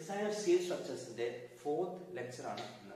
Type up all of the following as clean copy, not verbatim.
Designer steel structures in the fourth lecture ആണ് ഇന്ന്.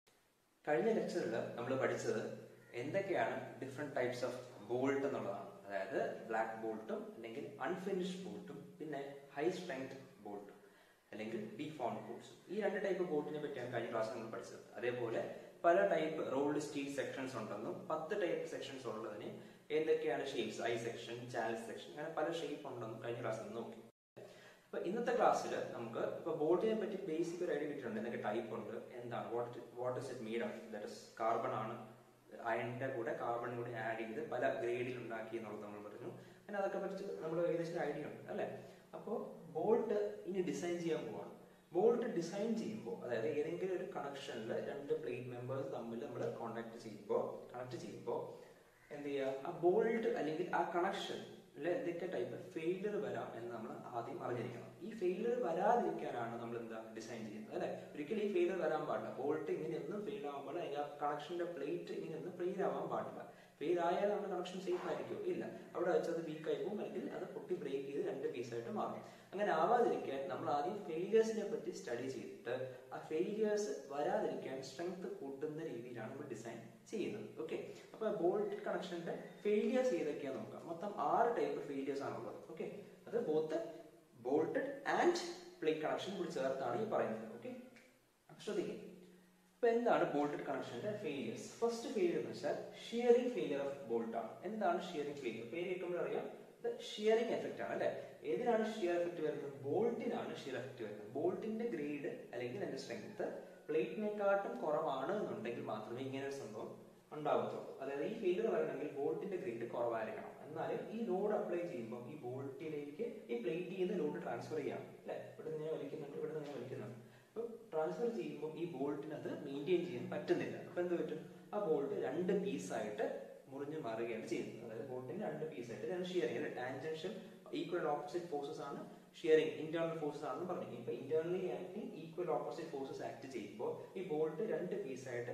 കഴിഞ്ഞ ലെക്ചറിൽ നമ്മൾ പഠിച്ചത് എന്തൊക്കെയാണ് ഡിഫറെന്റ് ടൈപ്സ് ഓഫ് ബോൾട്ട് എന്നുള്ളതാണ്. അതായത് ബ്ലാക്ക് ബോൾട്ടും അല്ലെങ്കിൽ അൺഫിനിഷ്ഡ് ബോൾട്ടും പിന്നെ ഹൈ സ്ട്രെങ്ത് ബോൾട്ടും അല്ലെങ്കിൽ ഡീഫോംഡ് ബോൾട്ട്സും. ഈ രണ്ട് ടൈപ്പ് ബോൾട്ടിനെ പറ്റിയാണ് കഴിഞ്ഞ ക്ലാസ് നമ്മൾ പഠിച്ചത്. അതേപോലെ പല ടൈപ്പ് റോൾഡ് സ്റ്റീൽ സെക്ഷൻസ് ഉണ്ടെന്നും 10 ടൈപ്പ് സെക്ഷൻസ് ഉള്ളതിന് എന്തൊക്കെയാണ് shapes, I section, channel section, അങ്ങനെ പല ഷേപ്പ് ഉണ്ടെന്നും കഴിഞ്ഞ ക്ലാസ്സിൽ നോക്കി. അപ്പൊ ഇന്നത്തെ ക്ലാസ്സിൽ നമുക്ക് ഇപ്പൊ ബോൾട്ടിനെ പറ്റി ബേസിക് ഒരു ഐഡിയ കിട്ടിയിട്ടുണ്ട്. എന്തൊക്കെ ടൈപ്പ് ഉണ്ട്, എന്താണ്, what is it made of, that is carbon ആണ്, അയണിന്റെ കൂടെ കാർബൺ കൂടി ആഡ് ചെയ്ത് പല ഗ്രേഡിൽ ഉണ്ടാക്കി എന്നുള്ളത് നമ്മൾ പറഞ്ഞു. അങ്ങനെ അതൊക്കെ പറ്റി നമ്മൾ ഏകദേശം ഐഡിയ ഉണ്ട് അല്ലെ. അപ്പോൾ ബോൾട്ട് ഇനി ഡിസൈൻ ചെയ്യാൻ പോവാണ്. ബോൾട്ട് ഡിസൈൻ ചെയ്യുമ്പോൾ, അതായത് ഏതെങ്കിലും ഒരു കണക്ഷനിൽ രണ്ട് പ്ലേറ്റ് മെമ്പേഴ്സ് തമ്മിൽ നമ്മൾ കണക്ട് ചെയ്യുമ്പോൾ എന്ത് ചെയ്യുക, ആ ബോൾട്ട് അല്ലെങ്കിൽ ആ കണക്ഷൻ എന്തൊക്കെ ടൈപ്പ് ഫെയിലിയർ വരാം എന്ന് നമ്മൾ ആദ്യം അറിഞ്ഞിരിക്കണം. ഈ ഫെയിലിയർ വരാതിരിക്കാനാണ് നമ്മൾ എന്താ ഡിസൈൻ ചെയ്യുന്നത് അല്ലെ. ഒരിക്കലും ഈ ഫെയിലിയർ വരാൻ പാടില്ല. ബോൾട്ട് ഇങ്ങനെയൊന്നും ഫെയിൽ ആവാൻ പാടില്ല, അല്ലെങ്കിൽ ആ കണക്ഷന്റെ പ്ലേറ്റ് ഇങ്ങനെയൊന്നും ഫെയിൽ ആവാൻ പാടില്ല. ഫെയിൽ ആയാൽ നമ്മുടെ കണക്ഷൻ സേഫ് ആയിരിക്കും? ഇല്ല, അവിടെ വെച്ചത് വീക്ക് ആയി പോകും, അല്ലെങ്കിൽ അത് പൊട്ടി ബ്രേക്ക് ചെയ്ത് രണ്ട് പീസായിട്ട് മാറും. അങ്ങനെ ആവാതിരിക്കാൻ നമ്മൾ ആദ്യം ഫെയിലിയേഴ്സിനെ പറ്റി സ്റ്റഡി ചെയ്തിട്ട് ആ ഫെയിലിയേഴ്സ് വരാതിരിക്കാൻ സ്ട്രെങ്ത് കൂട്ടുന്ന രീതിയിലാണ് നമ്മൾ ഡിസൈൻ ചെയ്യുന്നത്. ഓക്കെ, അപ്പൊ ബോൾട്ട് കണക്ഷന്റെ ഫെയിലിയേഴ്സ് ഏതൊക്കെയാന്ന് നോക്കാം. മൊത്തം 6 ടൈപ്പ് ഫെയിലിയേഴ്സ് ആണുള്ളത്. ഓക്കെ, അത് both bolted and plate connection കൂടി ചേർത്താണ് ഈ പറയുന്നത്. ഓക്കെ, ശ്രദ്ധിക്കുക. ഇപ്പൊ എന്താണ് ബോൾട്ടഡ് കണക്ഷന്റെ ഫെയിലിയേഴ്സ്? ഫസ്റ്റ് ഫെയിലിയർ എന്ന് വെച്ചാൽ ഷിയറിംഗ് ഫെയിലിയർ ഓഫ് ബോൾട്ട് ആണ്. എന്താണ് ഷിയറിംഗ് ഫെയിലിയർ? പേര് കേൾക്കുമ്പോൾ അറിയാം, ഷിയറിംഗ് എഫക്റ്റ് ആണ് അല്ലെ. ഏതിനാണ് ഷിയർ എഫക്ട് വരുന്നത്? ബോൾട്ടിനാണ് ഷിയർ എഫക്ട് വരുന്നത്. ബോൾട്ടിന്റെ ഗ്രേഡ് അല്ലെങ്കിൽ അതിന്റെ സ്ട്രെങ്ത് പ്ലേറ്റിനെക്കാട്ടും കുറവാണ് എന്നുണ്ടെങ്കിൽ മാത്രമേ ഇങ്ങനെ ഒരു സംഭവം ഉണ്ടാവത്തുള്ളൂ. അതായത് ഈ ഫെയിലിയർ വരണമെങ്കിൽ ബോൾട്ടിന്റെ ഗ്രേഡ് കുറവായിരിക്കണം. എന്നാലും ഈ ലോഡ് അപ്ലൈ ചെയ്യുമ്പോൾ ഈ ബോൾട്ടിലേക്ക് ഈ പ്ലേറ്റിൽ നിന്ന് ലോഡ് ട്രാൻസ്ഫർ ചെയ്യാം അല്ലെ. ഇവിടെ നിന്ന് വലിക്കുന്നുണ്ട്, ഇവിടെ നിന്ന് വലിക്കുന്നുണ്ട്. അപ്പൊ ട്രാൻസ്ഫർ ചെയ്യുമ്പോൾ ഈ ബോൾട്ടിന് അത് മെയിൻറ്റെയിൻ ചെയ്യാൻ പറ്റുന്നില്ല. അപ്പൊ എന്ത് പറ്റും? ആ ബോൾട്ട് രണ്ട് പീസായിട്ട് മുറിഞ്ഞു മാറുകയാണ് ചെയ്യുന്നത്. അതായത് ബോൾട്ടിന് രണ്ട് പീസായിട്ട് ഞാൻ ഷിയറിംഗ് അല്ലെ, ടാൻജൻഷ്യൽ ഈക്വൽ ഓപ്പോസിറ്റ് ഫോഴ്സസ് ആണ് ഷിയറിംഗ്, ഇന്റേണൽ ഫോഴ്സസ് ആണെന്ന് പറഞ്ഞു. ഇപ്പൊ internally acting equal opposite forces act ചെയ്യുമ്പോൾ ഈ ബോൾട്ട് രണ്ട് പീസായിട്ട്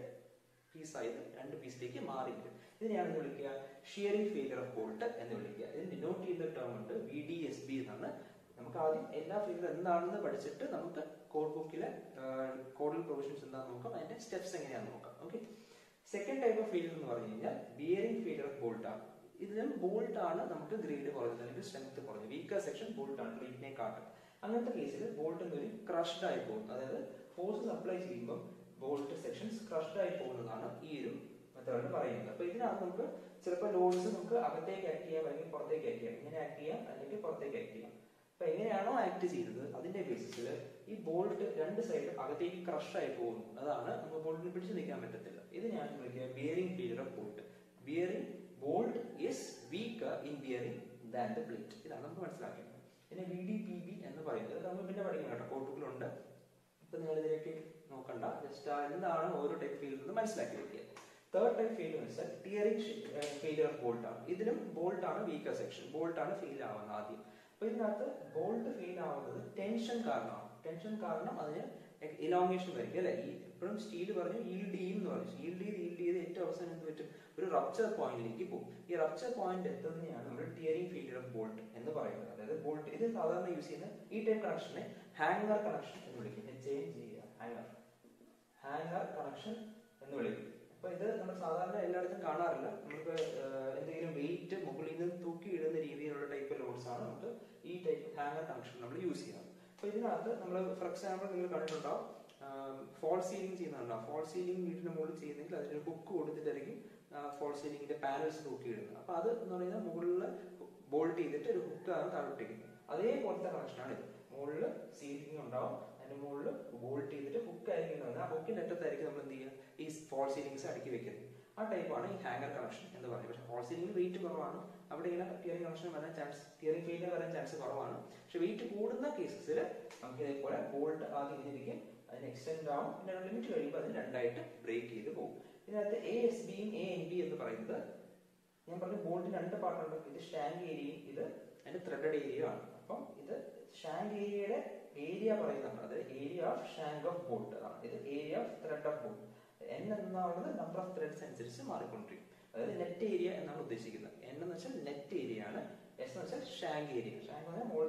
രണ്ട് പീസിലേക്ക് മാറിയിരിക്കും. ഇതിനെയാണ് വിളിക്കുക ഷിയറിംഗ് ഫെയിലിയർ ഓഫ് ബോൾട്ട് എന്ന് വിളിക്കുക. ഇതിന് ഡിനോട്ട് ചെയ്യുന്ന ടേം ഉണ്ട് VDSB എന്നാണ്. നമുക്ക് ആദ്യം എല്ലാ ഫെയിലിയർ എന്താണെന്ന് പഠിച്ചിട്ട് നമുക്ക് കോഡ് ബുക്കിലെ കോഡൽ പ്രൊവിഷൻസ് എന്താണെന്ന് നോക്കാം, അതിന്റെ സ്റ്റെപ്സ് എങ്ങനെയാണെന്ന് നോക്കാം. Okay, second type of failure എന്ന് പറഞ്ഞു കഴിഞ്ഞാൽ ബിയറിംഗ് ഫെയിലിയർ ഓഫ് ബോൾട്ട് ആണ്. ഇതിലും ബോൾട്ട് ആണ് നമുക്ക് ഗ്രേഡ് കുറഞ്ഞത് അല്ലെങ്കിൽ സ്ട്രെങ്ത് കുറഞ്ഞത്. വീക്കർ സെക്ഷൻ ബോൾട്ട് ആണ് പ്ലേറ്റിനെ കാട്ടും. അങ്ങനത്തെ കേസിൽ ബോൾട്ട് എന്തൊരു ക്രഷ്ഡ് ആയി പോകുന്നു. അതായത് ഫോഴ്സസ് അപ്ലൈ ചെയ്യുമ്പോൾ ബോൾട്ട് സെക്ഷൻസ് ക്രഷ്ഡ് ആയി പോകുന്നതാണ് ഈ ഒരു മെത്തേഡ് പറയുന്നത്. അപ്പൊ ഇതിനകത്ത് നമുക്ക് ചിലപ്പോൾ ലോഡ്സ് നമുക്ക് അകത്തേക്ക് ആക്ട് ചെയ്യാം അല്ലെങ്കിൽ പുറത്തേക്ക് ആക്ട് ചെയ്യാം. ഇങ്ങനെ ആക്ട് ചെയ്യാം അല്ലെങ്കിൽ പുറത്തേക്ക് ആക്ട് ചെയ്യാം. അപ്പൊ എങ്ങനെയാണോ ആക്ട് ചെയ്തത് അതിന്റെ ബേസിസിൽ ഈ ബോൾട്ട് രണ്ട് സൈഡും അകത്തേക്ക് ക്രഷ് ആയി പോകുന്നു. അതാണ് നമുക്ക് ബോൾട്ടിന് പിടിച്ചു നിൽക്കാൻ പറ്റത്തില്ല. ഇത് ഞാൻ വിളിക്കുക bearing failure of bolt. Bearing bolt is weaker in bearing than the plate. ഇതാണ് നമുക്ക് മനസ്സിലാക്കേണ്ടത്. പിന്നെ VDPB എന്ന് പറയുന്നത് നമ്മൾ പിന്നെ പഠിക്കണം കേട്ടോ, കോഡ് ബുക്കിലുണ്ട്. ഇപ്പൊ നിങ്ങൾ ഇതിലേക്ക് നോക്കണ്ട, ജസ്റ്റ് എന്താണ് ഓരോ ടൈപ്പ് ഫെയിലിയർ എന്ന് മനസ്സിലാക്കി വെക്കുക. തേർഡ് ടൈപ്പ് ഫെയിലിയർ എന്ന് വെച്ചാൽ ടിയറിംഗ് ഫെയിലിയർ ഓഫ് ബോൾട്ട് ആണ്. ഇതിലും ബോൾട്ട് ആണ് വീക്കർ സെക്ഷൻ, ബോൾട്ട് ആണ് ഫെയിൽ ആവുന്നത് ആദ്യം. അപ്പൊ ഇതിനകത്ത് ബോൾട്ട് ഫെയിൽ ആവുന്നത് ടെൻഷൻ കാരണമാണ്. ടെൻഷൻ കാരണം അതിന് ഇലോങ്ങേഷൻ വരും അല്ലെ. ഈ എപ്പോഴും സ്റ്റീൽ പറഞ്ഞു ഈൽഡ് ചെയ്യും എന്ന് പറഞ്ഞു. ഈൽഡ് ചെയ്ത് ഏറ്റവും അവസാനം എന്ത് പറ്റും? ഒരു റപ്ചർ പോയിന്റിലേക്ക് പോകും. ഈ റപ്ചർ പോയിന്റ് എത്തുന്നതാണ് നമ്മൾ ടിയറിംഗ് ഫെയിലിയർ ഓഫ് ബോൾട്ട് എന്ന് പറയുന്നത്. അതായത് ബോൾട്ട് ഇത് സാധാരണ യൂസ് ചെയ്യുന്ന ഈ ടൈപ്പ് കണക്ഷനെ ഹാങ്ങർ കണക്ഷൻ എന്ന് വിളിക്കും. ഹാങ്ങർ കണക്ഷൻ എന്ന് വിളിക്കും. അപ്പൊ ഇത് നമ്മൾ സാധാരണ എല്ലായിടത്തും കാണാറില്ല. നമുക്ക് എന്തെങ്കിലും വെയിറ്റ് മുകളിൽ നിന്ന് തൂക്കി ഇടുന്ന രീതിയിലുള്ള ടൈപ്പ് ലോഡ്സ് ആണ് നമുക്ക് ഈ ടൈപ്പ് ഹാങ്ങർ കണക്ഷൻ നമ്മൾ യൂസ് ചെയ്യാറ്. അപ്പൊ ഇതിനകത്ത് നമ്മൾ ഫോർ എക്സാമ്പിൾ നിങ്ങൾ കണ്ടിട്ടുണ്ടാവും, ഫോൾ സീലിംഗ് ചെയ്യുന്നുണ്ടാവും. ഫോൾ സീലിംഗ് വീടിന്റെ മുകളിൽ ചെയ്യുന്നെങ്കിൽ അതിന് ഹുക്ക് കൊടുത്തിട്ടായിരിക്കും ഫോൾ സീലിംഗിന്റെ പാനൽസ് തൂക്കി ഇടുന്നത്. അപ്പൊ അത് എന്ന് പറയുന്നത് മുകളിൽ ബോൾട്ട് ചെയ്തിട്ട് ഒരു ഹുക്കാണ് താഴോട്ടിരിക്കുന്നത്. അതേപോലത്തെ കണക്ഷനാണ് ഇത്. മുകളിൽ സീലിംഗ് ഉണ്ടാവും, അതിന്റെ മുകളിൽ ബോൾട്ട് ചെയ്തിട്ട് ഹുക്ക് ആയിരിക്കും. ആ ഹുക്കിന്റെ അറ്റത്തായിരിക്കും നമ്മൾ എന്ത് ചെയ്യുക, ഈ ഫോൾ സീലിംഗ്സ് അടുക്കി വെക്കുന്നത്. ആ ടൈപ്പാണ് ഈ ഹാങ്ങർ കണക്ഷൻ എന്ന് പറയുന്നത്. പക്ഷെ ഫോൾ സീലിംഗിൽ വെയിറ്റ് കുറവാണ്, അവിടെ ഇങ്ങനെ ടിയറിംഗ് കണക്ഷൻ വരാൻ ചാൻസ്, ടിയറിംഗ് ഫെയിലിയർ വരാൻ ചാൻസ് കുറവാണ്. പക്ഷെ വെയിറ്റ് കൂടുന്ന കേസസിൽ നമുക്ക് ഇതേപോലെ ബോൾട്ട് ആദ്യം ഇരിക്കും, അതിന് എക്സ്റ്റെൻഡ് ആവും, പിന്നെ ലിമിറ്റ് കഴിയുമ്പോൾ അതിന് രണ്ടായിട്ട് ബ്രേക്ക് ചെയ്ത് പോകും. ഇതിനകത്ത് ASBയും ANB എന്ന് പറയുന്നത് ഞാൻ പറഞ്ഞു ബോൾട്ടിന് രണ്ട് പാർട്ടുണ്ട്. ഇത് ഷാങ്ക് ഏരിയയും ഇത് അതിന്റെ ത്രെഡഡ് ഏരിയയും ആണ്. അപ്പം ഇത് ഷാങ്ക് ഏരിയയുടെ ഏരിയ പറയുന്നതാണ്, അതായത് area of shank of bolt ആണ്. ഇത് area of thread of bolt. N എന്നുള്ളത് നമ്പർ ഓഫ് ത്രെഡ്സ് അനുസരിച്ച് മാറിക്കൊണ്ടിരിക്കും. അതായത് നെറ്റ് ഏരിയ എന്നാണ് ഉദ്ദേശിക്കുന്നത്. N എന്ന് വെച്ചാൽ നെറ്റ് ഏരിയ ആണ്, S എന്ന് വെച്ചാൽ ഷാങ്ക് ഏരിയ. ഷാങ്ക് പറഞ്ഞാൽ മുകളിലത്തെ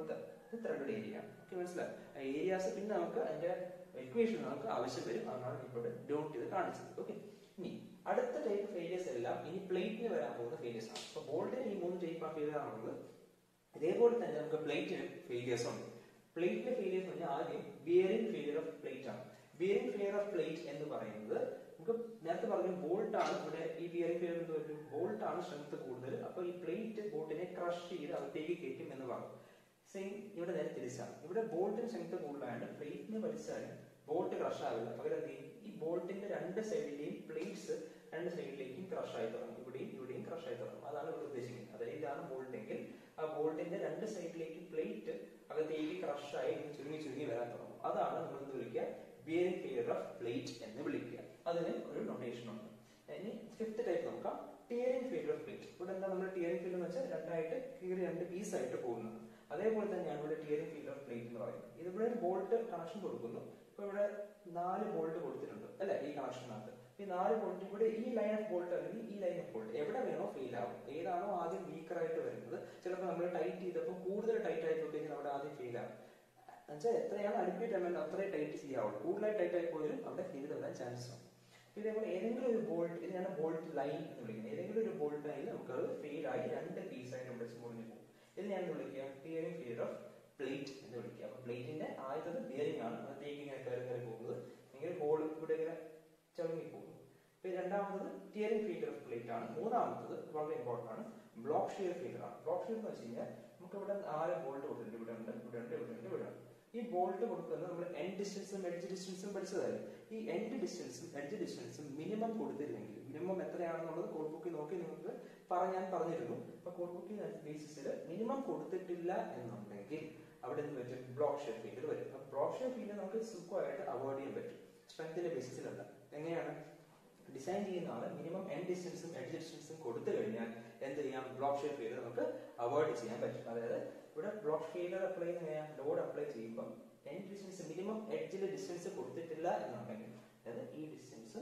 ത്രെഡഡ് ഏരിയ. ഓക്കെ, മനസ്സിലായി? ഏരിയാസ് പിന്നെ നമുക്ക് അതിന്റെ ഇക്വേഷൻ നമുക്ക് ആവശ്യം വരും, അതാണ് ഇപ്പോൾ ഡോട്ട് ചെയ്ത് കാണിച്ചത്. ഓക്കെ, ഇനി അടുത്ത ടൈപ്പ് ഫെയിലിയേഴ്സ് എല്ലാം ഇനി പ്ലേറ്റിന് വരാൻ പോകുന്ന ഫെയിലിയേഴ്സ് ആണ്. അപ്പൊ ബോൾട്ടിന് ഈ 3 ടൈപ്പ് ഓഫ് ഫെയിലിയർ ആണുള്ളത്. ഇതേപോലെ തന്നെ നമുക്ക് പ്ലേറ്റിന് ഫെയിലിയേഴ്സ് ഉണ്ട്. പ്ലേറ്റിലെ ഫെയിലിയേഴ്സ് പറഞ്ഞാൽ ആദ്യം ബിയറിംഗ് ഫെയിലിയർ ഓഫ് പ്ലേറ്റ് ആണ്. ബിയറിംഗ് ഫെയിലിയർ ഓഫ് പ്ലേറ്റ് എന്ന് പറയുന്നത് നമുക്ക് നേരത്തെ പറഞ്ഞു ബോൾട്ട് ആണ് ഇവിടെ ഈ ബിയറിംഗ് ഫെയിലിയർ എന്ന് പറയുന്നത് ബോൾട്ട് ആണ് സ്ട്രെങ്ത് കൂടുതൽ. അപ്പൊ ഈ പ്ലേറ്റ് ബോൾട്ടിനെ ക്രഷ് ചെയ്ത് അകത്തേക്ക് കയറ്റും എന്ന് പറഞ്ഞു. സെയിം ഇവിടെ നേരെ തിരിച്ചാണ്. ഇവിടെ ബോൾട്ടിന് സ്ട്രെങ്ത് കൂടുതലായത് പ്ലേറ്റിനെ വലിച്ചാലും ബോൾട്ട് ക്രഷ് ആവില്ല. പകരം എന്ത് ചെയ്യും, ഈ ബോൾട്ടിന്റെ രണ്ട് സൈഡിലെയും പ്ലേറ്റ്സ് രണ്ട് സൈഡിലേക്കും ക്രഷ് ആയി തുടങ്ങും. ഇവിടെയും ക്രഷ് ആയി തുടങ്ങും. അതാണ് ഇവിടെ ഉദ്ദേശിക്കുന്നത്. അതായത് ഇതാണ് ബോൾട്ട് എങ്കിൽ ആ ബോൾട്ടിന്റെ രണ്ട് സൈഡിലേക്ക് പ്ലേറ്റ് അകത്തേക്ക് ക്രഷ് ആയി ചുരുങ്ങി വരാൻ തുടങ്ങും. അതാണ് നമ്മൾ എന്ത് വിളിക്കുക, ബിയറിംഗ് ഫെയിലിയർ ഓഫ് പ്ലേറ്റ് എന്ന് വിളിക്കുക. അതിന് ഒരു നൊട്ടേഷൻ ഉണ്ട്. ഇനി ഫിഫ്ത്ത് ടൈപ്പ് നോക്കാം, ടിയറിംഗ് ഫെയിലിയർ ഓഫ് പ്ലേറ്റ്. ഇവിടെ എന്താ നമ്മൾ ടിയറിംഗ് ഫെയിലിയർ എന്ന് വെച്ചാൽ രണ്ടായിട്ട് കീറി രണ്ട് പീസ് ആയിട്ട് പോകുന്നത്. അതേപോലെ തന്നെയാണ് ഇവിടെ ടിയറിംഗ് ഫെയിലിയർ ഓഫ് പ്ലേറ്റ് എന്ന് പറയുന്നത്. ഇതിവിടെ ബോൾട്ട് കണക്ഷൻ കൊടുക്കുന്നു. ഇപ്പൊ ഇവിടെ 4 ബോൾട്ട് കൊടുത്തിട്ടുണ്ട് അല്ലെ ഈ കണക്ഷനകത്ത്. ഈ 4 ബോൾട്ട് ഇവിടെ ഈ ലൈൻ ഓഫ് ബോൾട്ട് അല്ലെങ്കിൽ ഈ ലൈൻ ഓഫ് ബോൾട്ട് എവിടെ വേണോ ഫെയിൽ ആവും. ഏതാണോ ആദ്യം വീക്കർ ആയിട്ട് വരുന്നത്, ചിലപ്പോൾ നമ്മൾ ടൈറ്റ് ചെയ്തപ്പോൾ കൂടുതൽ ടൈറ്റ് ആയി പോയി കഴിഞ്ഞാൽ അവിടെ ആദ്യം ഫെയിൽ ആവും. എന്നുവെച്ചാൽ എത്രയാണ് അഡിക്വേറ്റ് എമൗണ്ട് അത്രയും ടൈറ്റ് ചെയ്യാവുള്ളൂ. കൂടുതലായി ടൈറ്റ് ആയി പോയാലും അവിടെ ഫെയിൽ വരാൻ ചാൻസസ് ഉണ്ട്. ഇതേപോലെ ഏതെങ്കിലും ഒരു ബോൾട്ട്, ഇതിനാണ് ബോൾട്ട് ലൈൻ എന്ന് വിളിക്കുന്നത്. ഏതെങ്കിലും ഒരു ബോൾട്ട് ലൈൻ നമുക്കത് ഫെയിൽ ആയി രണ്ട് പീസായിട്ട് ഇവിടെ മുറിഞ്ഞു പോകും. ഇതിനെയാണ് വിളിക്കുക ടിയറിംഗ് ഫെയിലിയർ ഓഫ് പ്ലേറ്റ് എന്ന് വിളിക്കുക. അപ്പൊ പ്ലേറ്റിന്റെ ആദ്യത്തെ ബിയറിംഗ് ആണ്, അതിലേക്ക് ഇങ്ങനെ കയറി പോകുന്നത്. ഇങ്ങനെ ഹോൾ ഇവിടെ ഇങ്ങനെ ചുരുങ്ങി പോകുന്നു. പിന്നെ രണ്ടാമത്തത് ടിയറിംഗ് ഫെയിലിയർ ഓഫ് പ്ലേറ്റ് ആണ്. മൂന്നാമത്തത് വളരെ ഇമ്പോർട്ടന്റ് ആണ്, ബ്ലോക്ക് ഷിയർ ഫെയിലിയർ ആണ്. ബ്ലോക്ക് ഷിയർ എന്ന് വെച്ച് കഴിഞ്ഞാൽ നമുക്ക് ഇവിടെ 4 ബോൾട്ട് കൊടുത്തിട്ടുണ്ട്. ഇവിടെ ഉണ്ട്, ഇവിടെ ഉണ്ട്, ഇവിടെ ഉണ്ട്, ഇവിടെ ഉണ്ട്. ഈ ബോൾട്ട് കൊടുക്കുന്നത് നമ്മൾ എൻഡ് ഡിസ്റ്റൻസും എഡ്ജ് ഡിസ്റ്റൻസും പഠിച്ചതായിരുന്നു. ഈ എൻഡ് ഡിസ്റ്റൻസും എഡ്ജ് ഡിസ്റ്റൻസും മിനിമം കൊടുത്തില്ലെങ്കിൽ, മിനിമം എത്രയാണെന്നുള്ളത് കോഡ് ബുക്കിൽ നോക്കി നിങ്ങൾക്ക് ഞാൻ പറഞ്ഞിരുന്നു. അപ്പൊ കോഡ് ബുക്കിൽ ബേസിസിൽ മിനിമം കൊടുത്തിട്ടില്ല എന്നുണ്ടെങ്കിൽ അവിടെ നിന്ന് പറ്റും ബ്ലോക്ക് ഷിയർ ഫെയിലിയർ വരും. അപ്പൊ ബ്ലോക്ക് ഷിയർ ഫെയിലിയർ നമുക്ക് സുഖമായിട്ട് അവോയ്ഡ് ചെയ്യാൻ പറ്റും, സ്ട്രെങ്ത്തിന്റെ ബേസിസിലല്ല. എങ്ങനെയാണ് ഡിസൈൻ ചെയ്യുന്ന ആള് മിനിമം എൻഡ് ഡിസ്റ്റൻസും എഡ്ജ് ഡിസ്റ്റൻസും കൊടുത്തു കഴിഞ്ഞാൽ എന്ത് ചെയ്യാം, ബ്ലോക്ക് ഷിയർ ഫെയിലിയർ നമുക്ക് അവോയ്ഡ് ചെയ്യാൻ പറ്റും. അതായത് ഇവിടെ ബ്ലോക്ക് ഫെയിലിയർ അപ്ലൈ ചെയ്യുന്ന ലോഡ് അപ്ലൈ ചെയ്യുമ്പോൾ എൻഡ് ഡിസ്റ്റൻസ് മിനിമം എഡ്ജിൽ ഡിസ്റ്റൻസ് കൊടുത്തിട്ടില്ല എന്നുണ്ടെങ്കിൽ, അതായത് ഈ ഡിസ്റ്റൻസും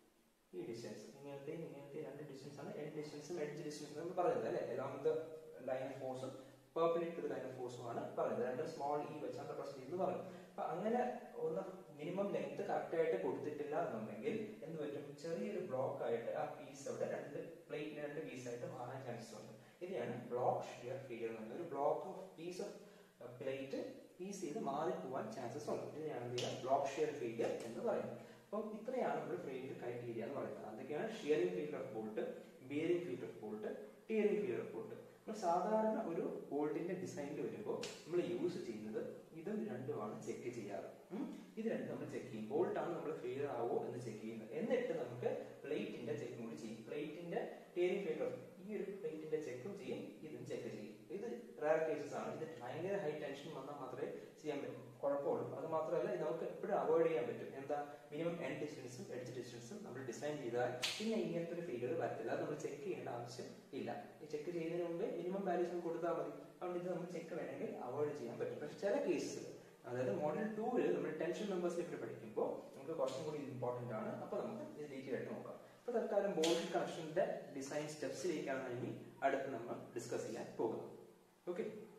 ഈ ഡിസ്റ്റൻസ് ഇങ്ങനത്തെ രണ്ട് ഡിസ്റ്റൻസ് ആണ് എൻഡ് ഡിസ്റ്റൻസും എഡ്ജ് ഡിസ്റ്റൻസും നമ്മൾ പറയുന്നത് അല്ലെ. എലോങ് ദ ലൈൻ ഓഫ് ഫോഴ്സും പെർപെൻഡിക്കുലർ ലൈൻ ഓഫ് ഫോഴ്സും ആണ് പറയുന്നത്. രണ്ട് സ്മോൾ ഇ വെച്ചാണ് റെപ്രസെന്റ് ചെയ്യുന്നത് പറയുന്നത്. അപ്പൊ അങ്ങനെ ഒന്ന് മിനിമം ലെങ്ത് കറക്റ്റ് ആയിട്ട് കൊടുത്തിട്ടില്ല എന്നുണ്ടെങ്കിൽ എന്ത് പറ്റും, ചെറിയൊരു ബ്ലോക്ക് ആയിട്ട് ആ പീസ് അവിടെ പ്ലേറ്റിന് രണ്ട് പീസായിട്ട് മാറാൻ ചാൻസസ് ഉണ്ട്. ഇതിനാണ് ബ്ലോക്ക് ഷിയർ ഫെയിലിയർ എന്ന് പറയുന്നത്. ഒരു block of piece of plate piece ചെയ്ത് മാറിപ്പോവാൻ ചാൻസസ് ഉണ്ട്. ഇതിനെയാണ് ബ്ലോക്ക് ഷിയർ ഫെയിലിയർ എന്ന് പറയുന്നത്. അപ്പം ഇത്രയാണ് നമ്മൾ ഫെയിലിയർ ക്രൈറ്റീരിയ എന്ന് പറയുന്നത്. അതൊക്കെയാണ് shearing failure of bolt, bearing failure of bolt, tearing failure of bolt. നമ്മൾ സാധാരണ ഒരു ബോൾട്ടിന്റെ ഡിസൈനിൽ വരുമ്പോൾ നമ്മൾ യൂസ് ചെയ്യുന്നത് ഇതും രണ്ടുമാണ് ചെക്ക് ചെയ്യാറ്. ഇത് രണ്ടും നമ്മൾ ചെക്ക് ചെയ്യും. ബോൾട്ടാണ് നമ്മൾ ഫെയിലിയർ ആവോ എന്ന് ചെക്ക് ചെയ്യുന്നത്. എന്നിട്ട് നമുക്ക് പ്ലേറ്റിന്റെ ചെക്കും കൂടി ചെയ്യും. പ്ലേറ്റിന്റെ ടിയറിംഗ് ഫെയിലിയർ ഈ ഒരു പ്ലേറ്റിന്റെ ചെക്കും ചെയ്യും, ഇതും ചെക്ക് ചെയ്യും. ഇത് റയർ കേസസ് ആണ്. ഇത് ഭയങ്കര ഹൈ ടെൻഷൻ വന്നാൽ മാത്രമേ ചെയ്യാൻ പറ്റും, കുഴപ്പമുള്ളൂ. അത് മാത്രമല്ല ഇത് നമുക്ക് എപ്പോഴും അവോയ്ഡ് ചെയ്യാൻ പറ്റും. എന്താ, മിനിമം എൻഡ് ഡിസ്റ്റൻസും എഡ്ജ് ഡിസ്റ്റൻസും നമ്മൾ ഡിസൈൻ ചെയ്താൽ പിന്നെ ഇങ്ങനത്തെ ഒരു ഫെയിലിയർ വരത്തില്ല. അത് നമ്മൾ ചെക്ക് ചെയ്യേണ്ട ആവശ്യം ഇല്ല. ഈ ചെക്ക് ചെയ്യുന്നതിന് മുമ്പ് മിനിമം വാല്യൂസ് കൊടുത്താൽ മതി. അതുകൊണ്ട് ഇത് നമ്മൾ ചെക്ക് വേണമെങ്കിൽ അവോയ്ഡ് ചെയ്യാൻ പറ്റും. പക്ഷെ ചില കേസസിൽ, അതായത് മോഡൽ 2 നമ്മൾ ടെൻഷൻ മെമ്പേഴ്സിലേക്ക് പഠിക്കുമ്പോൾ നമുക്ക് കുറച്ചും കൂടി ഇമ്പോർട്ടന്റ് ആണ്. അപ്പൊ നമുക്ക് ഇത് ഡീറ്റെയിൽ ആയിട്ട് നോക്കാം. ഇപ്പൊ തൽക്കാലം ബോൾട്ട് കണക്ഷന്റെ ഡിസൈൻ സ്റ്റെപ്സിലേക്കാണ് ഇനി അടുത്ത് നമ്മൾ ഡിസ്കസ് ചെയ്യാൻ പോകുന്നത്. ഓക്കെ.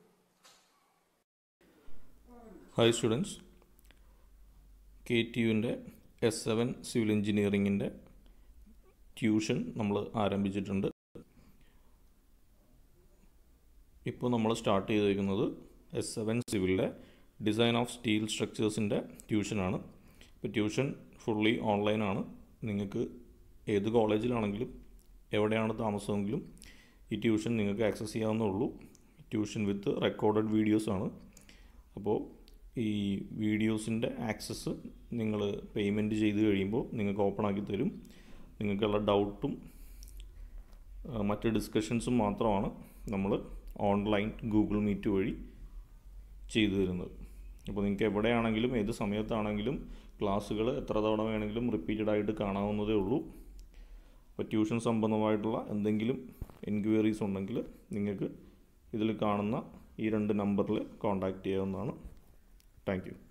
ഹായ് സ്റ്റുഡൻസ്, KTUവിൻ്റെ S7 സിവിൽ എഞ്ചിനീയറിങ്ങിൻ്റെ ട്യൂഷൻ നമ്മൾ ആരംഭിച്ചിട്ടുണ്ട്. ഇപ്പോൾ നമ്മൾ സ്റ്റാർട്ട് ചെയ്തിരിക്കുന്നത് S7 സിവിലിലെ ഡിസൈൻ ഓഫ് സ്റ്റീൽ സ്ട്രക്ചേഴ്സിൻ്റെ ട്യൂഷനാണ്. ഇപ്പോൾ ട്യൂഷൻ ഫുള്ളി ഓൺലൈനാണ്. നിങ്ങൾക്ക് ഏത് കോളേജിലാണെങ്കിലും എവിടെയാണ് താമസമെങ്കിലും ഈ ട്യൂഷൻ നിങ്ങൾക്ക് ആക്സസ് ചെയ്യാവുന്നേ. ട്യൂഷൻ വിത്ത് റെക്കോർഡഡ് വീഡിയോസാണ്. അപ്പോൾ ഈ വീഡിയോസിൻ്റെ ആക്സസ് നിങ്ങൾ പേയ്മെൻറ്റ് ചെയ്ത് കഴിയുമ്പോൾ നിങ്ങൾക്ക് ഓപ്പൺ ആക്കി തരും. നിങ്ങൾക്കുള്ള ഡൗട്ടും മറ്റ് ഡിസ്കഷൻസും മാത്രമാണ് നമ്മൾ ഓൺലൈൻ ഗൂഗിൾ മീറ്റ് വഴി ചെയ്തു തരുന്നത്. അപ്പോൾ നിങ്ങൾക്ക് എവിടെയാണെങ്കിലും ഏത് സമയത്താണെങ്കിലും ക്ലാസ്സുകൾ എത്ര തവണ വേണമെങ്കിലും റിപ്പീറ്റഡ് ആയിട്ട് കാണാവുന്നതേ ഉള്ളൂ. അപ്പോൾ ട്യൂഷൻ സംബന്ധമായിട്ടുള്ള എന്തെങ്കിലും എൻക്വയറീസ് ഉണ്ടെങ്കിൽ നിങ്ങൾക്ക് ഇതിൽ കാണുന്ന ഈ 2 നമ്പറിൽ കോൺടാക്റ്റ് ചെയ്യാവുന്നതാണ്. Thank U.